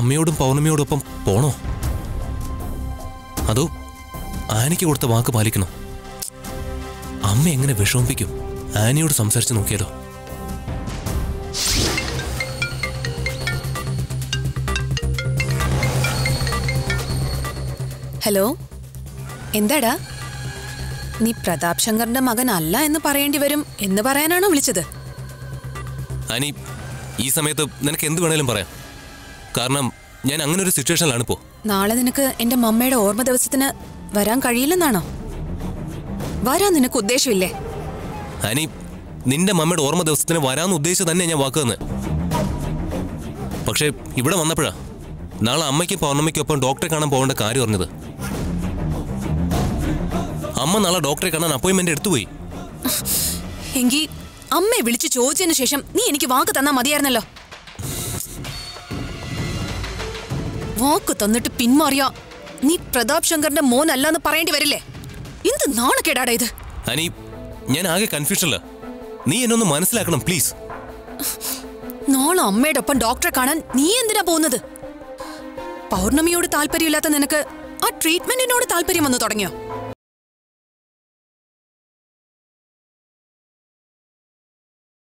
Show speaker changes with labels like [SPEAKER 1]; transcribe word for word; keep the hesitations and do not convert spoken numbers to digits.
[SPEAKER 1] അമ്മയോടും പൗർണമിയോടൊപ്പം പോണോ? അതോ ആനിക്ക് കൊടുത്ത വാക്ക് പാലിക്കണോ? അമ്മ എങ്ങനെ വിഷമിപ്പിക്കും? ആനിയോട് സംസാരിച്ച് നോക്കിയാലോ?
[SPEAKER 2] ഹലോ, എന്താടാ? നീ പ്രതാപ് ശങ്കറിന്റെ മകൻ അല്ല എന്ന് പറയേണ്ടി വരും എന്ന് പറയാനാണോ വിളിച്ചത്?
[SPEAKER 1] ആനി, ഈ സമയത്ത് നിനക്ക് എന്ത് വേണേലും പറയാം. കാരണം ഞാൻ അങ്ങനെ ഒരു സിറ്റുവേഷനിലാണ് ഇപ്പോ.
[SPEAKER 2] നാളെ നിനക്ക് എന്റെ മമ്മയുടെ ഓർമ്മ ദിവസത്തിന് വരാൻ കഴിയില്ലെന്നാണോ? വരാൻ നിനക്ക് ഉദ്ദേശമില്ലേ?
[SPEAKER 1] ആനി, നിന്റെ മമ്മയുടെ ഓർമ്മ ദിവസത്തിന് വരാമെന്ന് ഉദ്ദേശിച്ച് തന്നെ ഞാൻ വാക്ക് തന്നെ. പക്ഷേ ഇവിടെ വന്നപ്പോഴാ നാളെ അമ്മയ്ക്കും പൗർണമിക്കൊപ്പം ഡോക്ടറെ കാണാൻ പോകേണ്ട കാര്യം പറഞ്ഞത്. അമ്മ നാളെ ഡോക്ടറെ കാണാൻ അപ്പോയിന്റ്മെന്റ് എടുത്തുപോയി.
[SPEAKER 2] എങ്കിൽ അമ്മയെ വിളിച്ചു ചോദിച്ചതിന് ശേഷം നീ എനിക്ക് വാക്ക് തന്നാ മതിയായിരുന്നല്ലോ. വാക്ക് തന്നിട്ട് പിന്മാറിയാ നീ പ്രതാപ് ശങ്കറിന്റെ മോൻ അല്ലാന്ന് പറയേണ്ടി വരില്ലേ? എന്ത് നാണക്കേടാടാ ഇത്?
[SPEAKER 1] അനി, ഞാൻ ആകെ കൺഫ്യൂഷനില്ല. നീ എന്നൊന്ന് മനസ്സിലാക്കണം പ്ലീസ്.
[SPEAKER 2] നാളെ അമ്മയുടെ ഒപ്പം ഡോക്ടറെ കാണാൻ നീ എന്തിനാ പോകുന്നത്? പൗർണമിയോട് താല്പര്യമില്ലാത്ത നിനക്ക് ആ ട്രീറ്റ്മെന്റിനോട് താല്പര്യം വന്നു തുടങ്ങിയോ?